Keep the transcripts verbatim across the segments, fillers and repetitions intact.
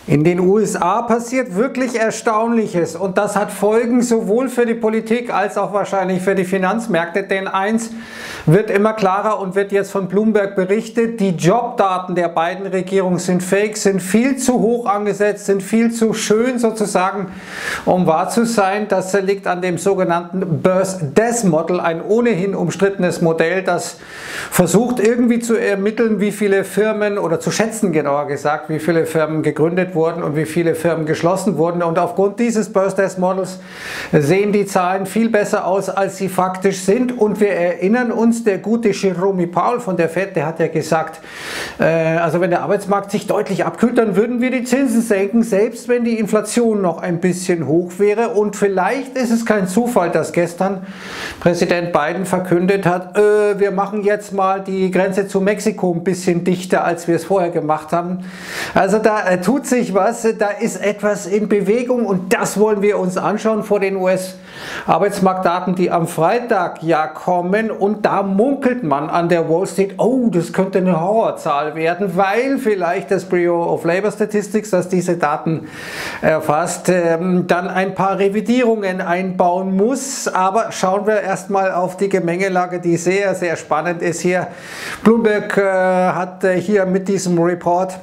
In den U S A passiert wirklich Erstaunliches und das hat Folgen sowohl für die Politik als auch wahrscheinlich für die Finanzmärkte, denn eins wird immer klarer und wird jetzt von Bloomberg berichtet: Die Jobdaten der beiden Regierungen sind fake, sind viel zu hoch angesetzt, sind viel zu schön sozusagen, um wahr zu sein. Das liegt an dem sogenannten Birth-Death Model, ein ohnehin umstrittenes Modell, das versucht irgendwie zu ermitteln, wie viele Firmen, oder zu schätzen genauer gesagt, wie viele Firmen gegründet wurden und wie viele Firmen geschlossen wurden. Und aufgrund dieses Birth-Death Models sehen die Zahlen viel besser aus, als sie faktisch sind. Und wir erinnern uns, der gute Jerome Powell von der Fed, der hat ja gesagt, äh, also wenn der Arbeitsmarkt sich deutlich abkühlt, dann würden wir die Zinsen senken, selbst wenn die Inflation noch ein bisschen hoch wäre. Und vielleicht ist es kein Zufall, dass gestern Präsident Biden verkündet hat, äh, wir machen jetzt mal die Grenze zu Mexiko ein bisschen dichter, als wir es vorher gemacht haben. Also da äh, tut sich was, da ist etwas in Bewegung und das wollen wir uns anschauen vor den U S-Arbeitsmarktdaten, die am Freitag ja kommen. Und da munkelt man an der Wall Street, oh, das könnte eine Horrorzahl werden, weil vielleicht das Bureau of Labor Statistics, das diese Daten erfasst, ähm, dann ein paar Revidierungen einbauen muss. Aber schauen wir erstmal auf die Gemengelage, die sehr, sehr spannend ist hier. Bloomberg äh, hat äh, hier mit diesem Report,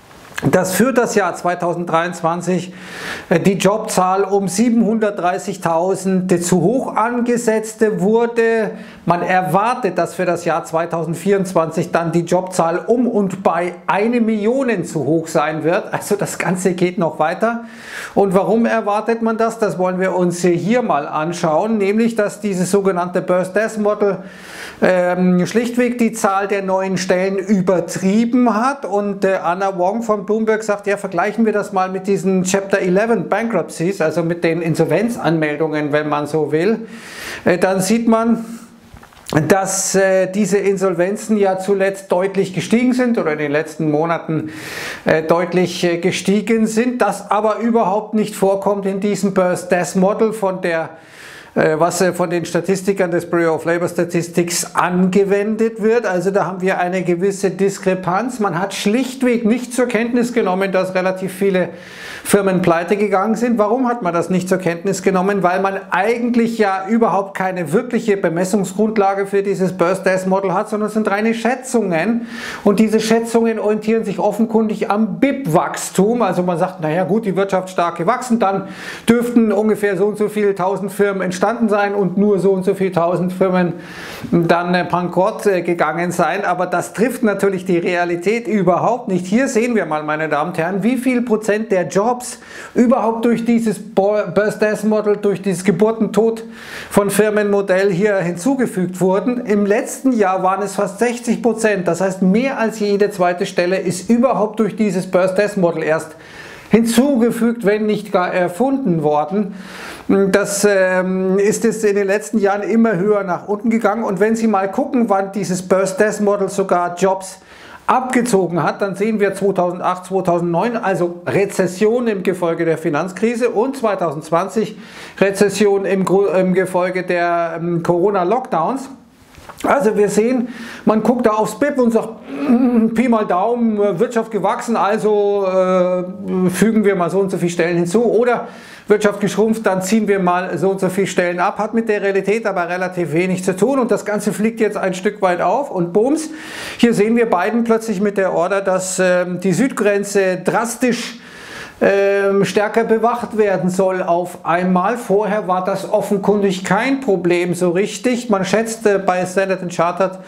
dass für das Jahr zweitausenddreiundzwanzig die Jobzahl um siebenhundertdreißigtausend zu hoch angesetzt wurde. Man erwartet, dass für das Jahr zweitausendvierundzwanzig dann die Jobzahl um und bei eine Million zu hoch sein wird. Also das Ganze geht noch weiter. Und warum erwartet man das? Das wollen wir uns hier mal anschauen. Nämlich, dass dieses sogenannte Birth-Death Model ähm, schlichtweg die Zahl der neuen Stellen übertrieben hat. Und äh, Anna Wong von Bloomberg sagt, ja, vergleichen wir das mal mit diesen Chapter elf Bankruptcies, also mit den Insolvenzanmeldungen, wenn man so will. Äh, dann sieht man, dass äh, diese Insolvenzen ja zuletzt deutlich gestiegen sind oder in den letzten Monaten äh, deutlich äh, gestiegen sind, das aber überhaupt nicht vorkommt in diesem Birth-Death Model von der was von den Statistikern des Bureau of Labor Statistics angewendet wird. Also da haben wir eine gewisse Diskrepanz. Man hat schlichtweg nicht zur Kenntnis genommen, dass relativ viele Firmen pleite gegangen sind. Warum hat man das nicht zur Kenntnis genommen? Weil man eigentlich ja überhaupt keine wirkliche Bemessungsgrundlage für dieses Birth-Death Model hat, sondern es sind reine Schätzungen. Und diese Schätzungen orientieren sich offenkundig am B I P-Wachstum. Also man sagt, naja gut, die Wirtschaft stark gewachsen, dann dürften ungefähr so und so viele tausend Firmen entstanden sein und nur so und so viele tausend Firmen dann bankrott gegangen sein. Aber das trifft natürlich die Realität überhaupt nicht. Hier sehen wir mal, meine Damen und Herren, wie viel Prozent der Jobs überhaupt durch dieses Birth-Death Model, durch dieses Geburtentod von Firmenmodell hier hinzugefügt wurden. Im letzten Jahr waren es fast sechzig Prozent. Das heißt, mehr als jede zweite Stelle ist überhaupt durch dieses Birth-Death Model erst hinzugefügt, wenn nicht gar erfunden worden. Das ähm, ist es in den letzten Jahren immer höher nach unten gegangen. Und wenn Sie mal gucken, wann dieses Birth-Death Model sogar Jobs abgezogen hat, dann sehen wir zweitausendacht, zweitausendneun, also Rezession im Gefolge der Finanzkrise, und zweitausendzwanzig Rezession im, im Gefolge der ähm, Corona-Lockdowns. Also wir sehen, man guckt da aufs B I P und sagt, Pi mal Daumen, Wirtschaft gewachsen, also äh, fügen wir mal so und so viele Stellen hinzu, oder Wirtschaft geschrumpft, dann ziehen wir mal so und so viele Stellen ab, hat mit der Realität aber relativ wenig zu tun, und das Ganze fliegt jetzt ein Stück weit auf und bums, hier sehen wir Biden plötzlich mit der Order, dass äh, die Südgrenze drastisch Ähm, stärker bewacht werden soll auf einmal. Vorher war das offenkundig kein Problem so richtig. Man schätzte bei Standard and Chartered,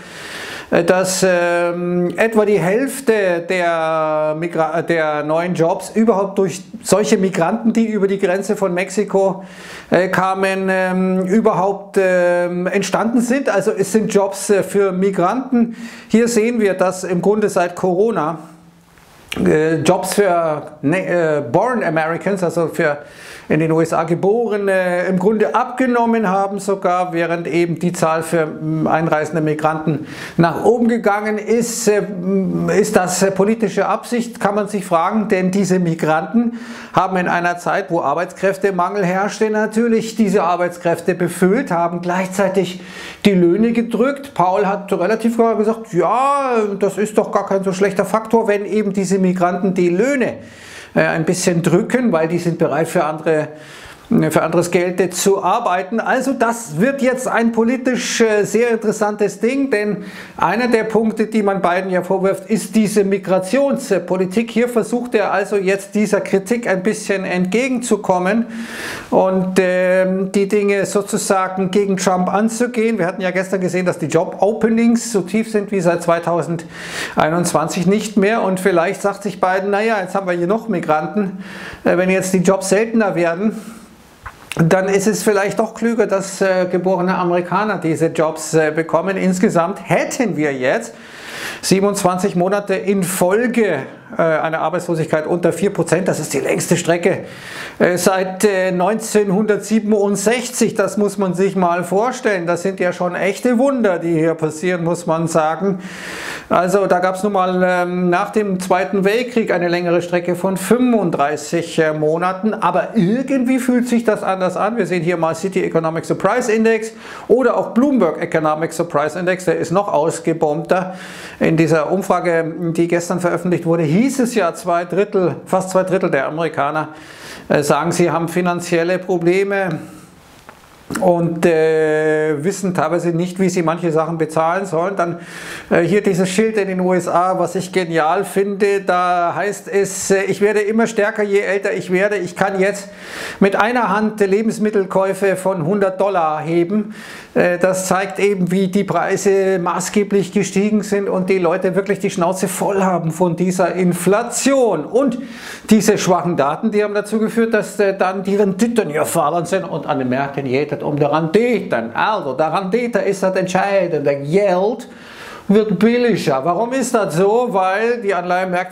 dass ähm, etwa die Hälfte der, Migra der neuen Jobs überhaupt durch solche Migranten, die über die Grenze von Mexiko äh, kamen, ähm, überhaupt ähm, entstanden sind. Also es sind Jobs äh, für Migranten. Hier sehen wir, dass im Grunde seit Corona Jobs für äh, Born Americans, also für in den U S A Geborene, im Grunde abgenommen haben sogar, während eben die Zahl für einreisende Migranten nach oben gegangen ist. Ist das politische Absicht, kann man sich fragen, denn diese Migranten haben in einer Zeit, wo Arbeitskräftemangel herrschte, natürlich diese Arbeitskräfte befüllt, haben gleichzeitig die Löhne gedrückt. Paul hat relativ klar gesagt, ja, das ist doch gar kein so schlechter Faktor, wenn eben diese Migranten die Löhne ein bisschen drücken, weil die sind bereit für andere für anderes Geld zu arbeiten. Also das wird jetzt ein politisch sehr interessantes Ding, denn einer der Punkte, die man Biden ja vorwirft, ist diese Migrationspolitik. Hier versucht er also jetzt dieser Kritik ein bisschen entgegenzukommen und äh, die Dinge sozusagen gegen Trump anzugehen. Wir hatten ja gestern gesehen, dass die Job-Openings so tief sind wie seit zweitausendeinundzwanzig nicht mehr, und vielleicht sagt sich Biden, naja, jetzt haben wir hier noch Migranten, äh, wenn jetzt die Jobs seltener werden, dann ist es vielleicht doch klüger, dass äh, geborene Amerikaner diese Jobs äh, bekommen. Insgesamt hätten wir jetzt siebenundzwanzig Monate in Folge äh, eine Arbeitslosigkeit unter vier Prozent. Das ist die längste Strecke äh, seit äh, neunzehnhundertsiebenundsechzig. Das muss man sich mal vorstellen. Das sind ja schon echte Wunder, die hier passieren, muss man sagen. Also da gab es nun mal ähm, nach dem Zweiten Weltkrieg eine längere Strecke von fünfunddreißig äh, Monaten. Aber irgendwie fühlt sich das anders an. Wir sehen hier mal City Economic Surprise Index oder auch Bloomberg Economic Surprise Index. Der ist noch ausgebombter. In dieser Umfrage, die gestern veröffentlicht wurde, hieß es ja, zwei Drittel, fast zwei Drittel der Amerikaner äh, sagen, sie haben finanzielle Probleme und äh, wissen teilweise nicht, wie sie manche Sachen bezahlen sollen. Dann äh, hier dieses Schild in den U S A, was ich genial finde, da heißt es, äh, ich werde immer stärker, je älter ich werde. Ich kann jetzt mit einer Hand Lebensmittelkäufe von hundert Dollar heben. Äh, das zeigt eben, wie die Preise maßgeblich gestiegen sind und die Leute wirklich die Schnauze voll haben von dieser Inflation. Und diese schwachen Daten, die haben dazu geführt, dass äh, dann die Renditen gefallen sind und an den Märkten jeder um die Renditen. Also, der Rendite ist das Entscheidende. Geld wird billiger. Warum ist das so? Weil die Anleihenmärkte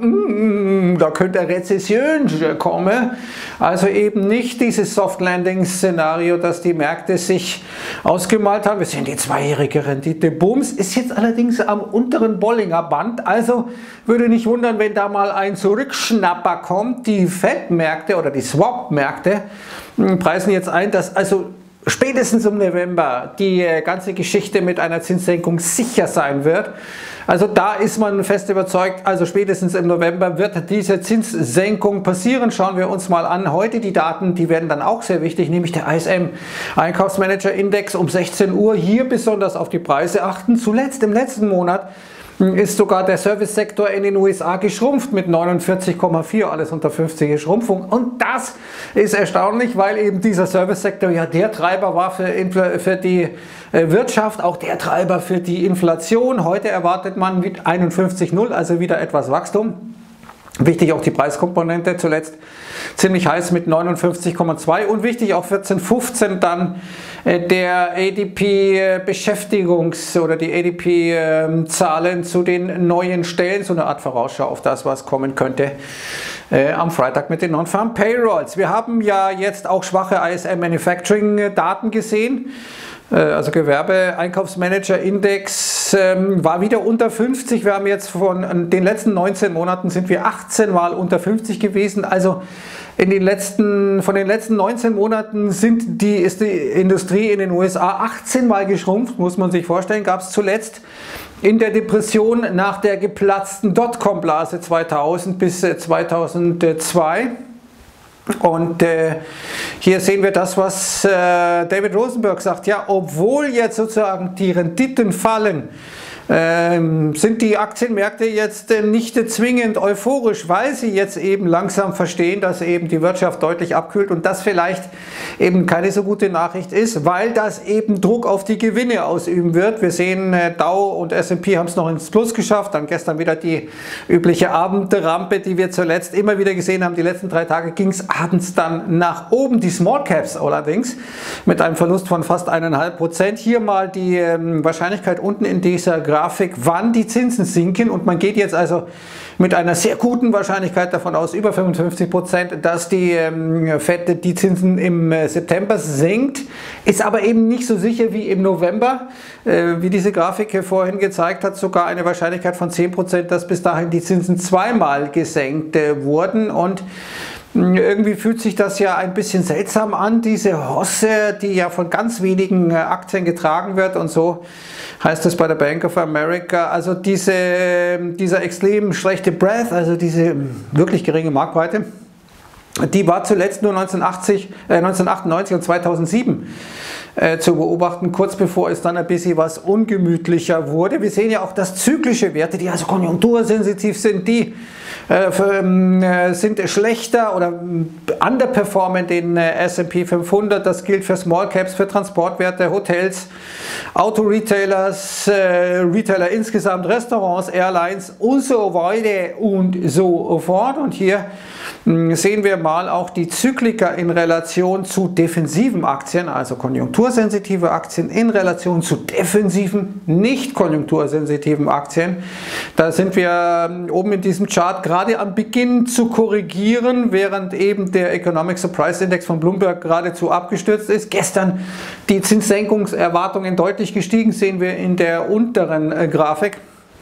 sagen, mm, da könnte eine Rezession kommen. Also eben nicht dieses Soft-Landing-Szenario, das die Märkte sich ausgemalt haben. Wir sehen die zweijährige Rendite. Bums, ist jetzt allerdings am unteren Bollinger Band. Also würde nicht wundern, wenn da mal ein Zurückschnapper kommt. Die Fed-Märkte oder die Swap-Märkte preisen jetzt ein, dass also spätestens im November die ganze Geschichte mit einer Zinssenkung sicher sein wird. Also da ist man fest überzeugt, also spätestens im November wird diese Zinssenkung passieren. Schauen wir uns mal an heute die Daten, die werden dann auch sehr wichtig, nämlich der I S M Einkaufsmanager-Index um sechzehn Uhr. Hier besonders auf die Preise achten. Zuletzt im letzten Monat ist sogar der Service-Sektor in den U S A geschrumpft mit neunundvierzig Komma vier, alles unter fünfzig Schrumpfung. Und das ist erstaunlich, weil eben dieser Service-Sektor ja der Treiber war für, für die Wirtschaft, auch der Treiber für die Inflation. Heute erwartet man mit einundfünfzig Komma null, also wieder etwas Wachstum. Wichtig auch die Preiskomponente, zuletzt ziemlich heiß mit neunundfünfzig Komma zwei, und wichtig auch vierzehn Komma fünfzehn dann der A D P-Beschäftigungs- oder die A D P-Zahlen zu den neuen Stellen, so eine Art Vorausschau auf das, was kommen könnte äh, am Freitag mit den Non-Farm Payrolls. Wir haben ja jetzt auch schwache I S M Manufacturing-Daten gesehen. Also Gewerbe-Einkaufsmanager-Index ähm, war wieder unter fünfzig. Wir haben jetzt von den letzten neunzehn Monaten sind wir achtzehn Mal unter fünfzig gewesen. Also in den letzten, von den letzten neunzehn Monaten sind die, ist die Industrie in den U S A achtzehn Mal geschrumpft, muss man sich vorstellen. Gab es zuletzt in der Depression nach der geplatzten Dotcom-Blase zweitausend bis zweitausendzwei. Und äh, hier sehen wir das, was äh, David Rosenberg sagt. Ja, obwohl jetzt sozusagen die Renditen fallen, ähm, sind die Aktienmärkte jetzt äh, nicht zwingend euphorisch, weil sie jetzt eben langsam verstehen, dass eben die Wirtschaft deutlich abkühlt und das vielleicht eben keine so gute Nachricht ist, weil das eben Druck auf die Gewinne ausüben wird. Wir sehen, äh, Dow und S und P haben es noch ins Plus geschafft, dann gestern wieder die übliche Abendrampe, die wir zuletzt immer wieder gesehen haben. Die letzten drei Tage ging es abends dann nach oben. Die Small Caps allerdings mit einem Verlust von fast eineinhalb Prozent. Hier mal die ähm, Wahrscheinlichkeit unten in dieser Grafik, wann die Zinsen sinken, und man geht jetzt also mit einer sehr guten Wahrscheinlichkeit davon aus, über fünfundfünfzig Prozent, dass die ähm, Fed die Zinsen im äh, September senkt, ist aber eben nicht so sicher wie im November, äh, wie diese Grafik hier vorhin gezeigt hat, sogar eine Wahrscheinlichkeit von zehn Prozent, dass bis dahin die Zinsen zweimal gesenkt äh, wurden. Und Irgendwie fühlt sich das ja ein bisschen seltsam an, diese Hosse, die ja von ganz wenigen Aktien getragen wird und so heißt es bei der Bank of America. Also diese, dieser extrem schlechte Breadth, also diese wirklich geringe Marktbreite, die war zuletzt nur neunzehnhundertachtzig, äh, neunzehnhundertachtundneunzig und zweitausendsieben äh, zu beobachten, kurz bevor es dann ein bisschen was ungemütlicher wurde. Wir sehen ja auch, dass zyklische Werte, die also konjunktursensitiv sind, die äh, für, äh, sind schlechter oder underperformen den äh, S und P fünfhundert. Das gilt für Small Caps, für Transportwerte, Hotels, Autoretailers, äh, Retailer insgesamt, Restaurants, Airlines und so weiter und so fort. Und hier sehen wir mal auch die Zyklika in Relation zu defensiven Aktien, also konjunktursensitive Aktien in Relation zu defensiven, nicht konjunktursensitiven Aktien. Da sind wir oben in diesem Chart gerade am Beginn zu korrigieren, während eben der Economic Surprise Index von Bloomberg geradezu abgestürzt ist. Gestern die Zinssenkungserwartungen deutlich gestiegen, sehen wir in der unteren äh, Grafik.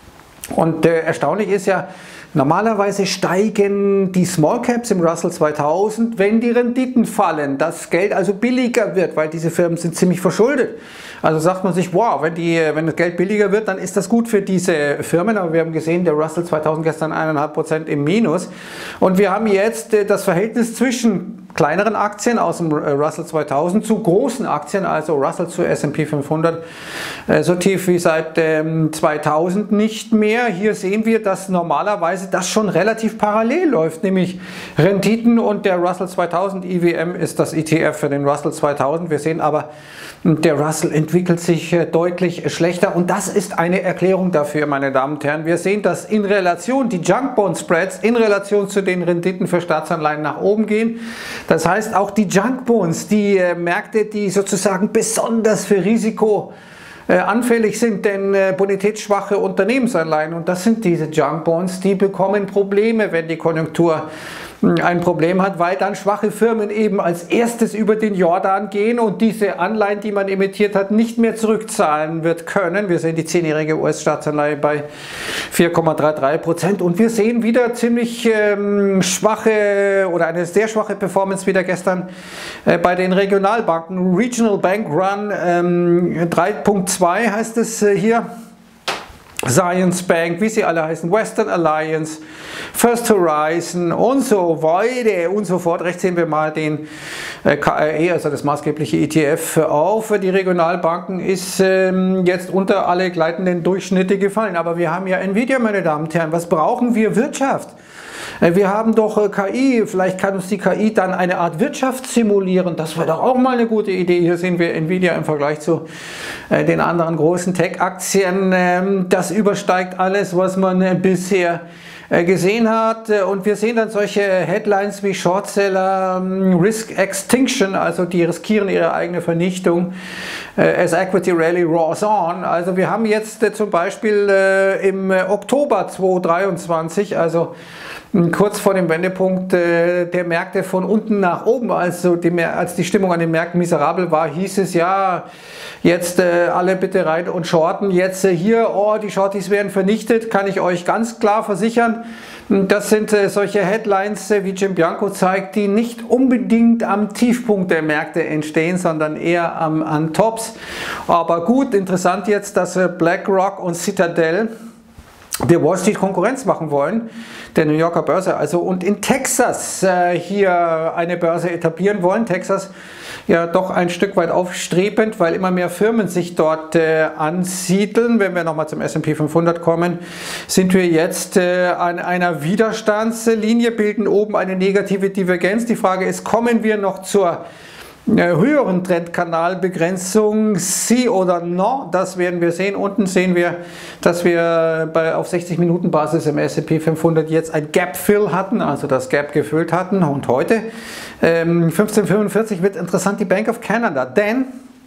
Und äh, erstaunlich ist ja, normalerweise steigen die Small Caps im Russell zweitausend, wenn die Renditen fallen, das Geld also billiger wird, weil diese Firmen sind ziemlich verschuldet. Also sagt man sich, wow, wenn, die, wenn das Geld billiger wird, dann ist das gut für diese Firmen. Aber wir haben gesehen, der Russell zweitausend gestern eins Komma fünf Prozent im Minus. Und wir haben jetzt das Verhältnis zwischen kleineren Aktien aus dem Russell zweitausend zu großen Aktien, also Russell zu S und P fünfhundert, so tief wie seit zweitausend nicht mehr. Hier sehen wir, dass normalerweise das schon relativ parallel läuft, nämlich Renditen und der Russell zweitausend. I W M ist das E T F für den Russell zweitausend. Wir sehen aber, der Russell entwickelt sich deutlich schlechter und das ist eine Erklärung dafür, meine Damen und Herren. Wir sehen, dass in Relation die Junk Bond Spreads in Relation zu den Renditen für Staatsanleihen nach oben gehen. Das heißt, auch die Junk Bonds, die äh, Märkte, die sozusagen besonders für Risiko äh, anfällig sind, denn äh, bonitätsschwache Unternehmensanleihen, und das sind diese Junk Bonds, die bekommen Probleme, wenn die Konjunktur ein Problem hat, weil dann schwache Firmen eben als erstes über den Jordan gehen und diese Anleihen, die man emittiert hat, nicht mehr zurückzahlen wird können. Wir sehen die zehnjährige U S-Staatsanleihe bei vier Komma dreiunddreißig Prozent und wir sehen wieder ziemlich ähm, schwache oder eine sehr schwache Performance wieder gestern äh, bei den Regionalbanken. Regional Bank Run ähm, drei Punkt zwei heißt es äh, hier. Zions Bank, wie sie alle heißen, Western Alliance, First Horizon und so weiter und so fort. Rechts sehen wir mal den K R E, also das maßgebliche E T F auf. Die Regionalbanken ist ähm, jetzt unter alle gleitenden Durchschnitte gefallen. Aber wir haben ja Nvidia, meine Damen und Herren. Was brauchen wir? Wirtschaft. Wir haben doch K I, vielleicht kann uns die K I dann eine Art Wirtschaft simulieren, das wäre doch auch mal eine gute Idee. Hier sehen wir Nvidia im Vergleich zu äh, den anderen großen Tech-Aktien, ähm, das übersteigt alles, was man äh, bisher äh, gesehen hat, und wir sehen dann solche Headlines wie Shortseller, ähm, Risk Extinction, also die riskieren ihre eigene Vernichtung, äh, as Equity Rally roars on. Also wir haben jetzt äh, zum Beispiel äh, im Oktober zweitausenddreiundzwanzig, also kurz vor dem Wendepunkt äh, der Märkte von unten nach oben, also die, als die Stimmung an den Märkten miserabel war, hieß es ja, jetzt äh, alle bitte rein und shorten, jetzt äh, hier, oh, die Shorties werden vernichtet, kann ich euch ganz klar versichern. Das sind äh, solche Headlines, äh, wie Jim Bianco zeigt, die nicht unbedingt am Tiefpunkt der Märkte entstehen, sondern eher am, an Tops. Aber gut, interessant jetzt, dass äh, BlackRock und Citadel der Wall Street Konkurrenz machen wollen, der New Yorker Börse, also, und in Texas äh, hier eine Börse etablieren wollen. Texas ja doch ein Stück weit aufstrebend, weil immer mehr Firmen sich dort äh, ansiedeln. Wenn wir nochmal zum S und P fünfhundert kommen, sind wir jetzt äh, an einer Widerstandslinie, bilden oben eine negative Divergenz. Die Frage ist, kommen wir noch zur höheren Trendkanalbegrenzung, sí oder no, das werden wir sehen. Unten sehen wir, dass wir bei, auf sechzig Minuten Basis im S und P fünfhundert jetzt ein Gap Fill hatten, also das Gap gefüllt hatten, und heute ähm, fünfzehn Uhr fünfundvierzig wird interessant die Bank of Canada, denn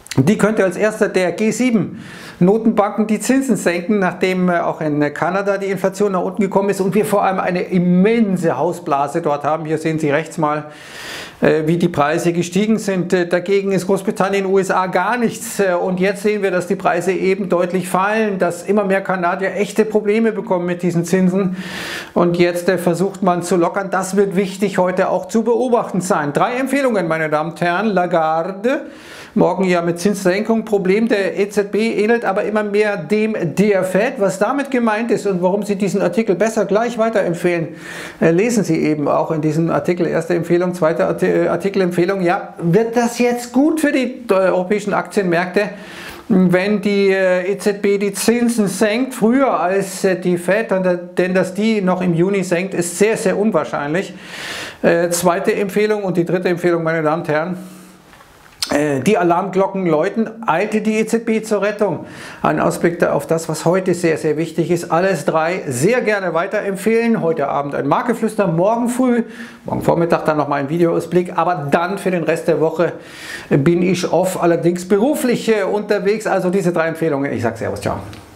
Die könnte als erster der G sieben Notenbanken die Zinsen senken, nachdem auch in Kanada die Inflation nach unten gekommen ist und wir vor allem eine immense Hausblase dort haben. Hier sehen Sie rechts mal, wie die Preise gestiegen sind. Dagegen ist Großbritannien, U S A gar nichts. Und jetzt sehen wir, dass die Preise eben deutlich fallen, dass immer mehr Kanadier echte Probleme bekommen mit diesen Zinsen. Und jetzt versucht man zu lockern. Das wird wichtig heute auch zu beobachten sein. Drei Empfehlungen, meine Damen und Herren. Lagarde. Morgen ja mit Zinssenkung. Problem der E Z B ähnelt aber immer mehr dem der Fed. Was damit gemeint ist und warum Sie diesen Artikel besser gleich weiterempfehlen, lesen Sie eben auch in diesem Artikel. Erste Empfehlung, zweite Artikelempfehlung. Ja, wird das jetzt gut für die europäischen Aktienmärkte, wenn die E Z B die Zinsen senkt, früher als die Fed, denn dass die noch im Juni senkt, ist sehr, sehr unwahrscheinlich. Zweite Empfehlung und die dritte Empfehlung, meine Damen und Herren. Die Alarmglocken läuten, eilte die E Z B zur Rettung. Ein Ausblick auf das, was heute sehr, sehr wichtig ist. Alles drei sehr gerne weiterempfehlen. Heute Abend ein Marktgeflüster, morgen früh, morgen Vormittag dann nochmal ein Videoausblick. Aber dann für den Rest der Woche bin ich off, allerdings beruflich unterwegs. Also diese drei Empfehlungen. Ich sage Servus, ciao.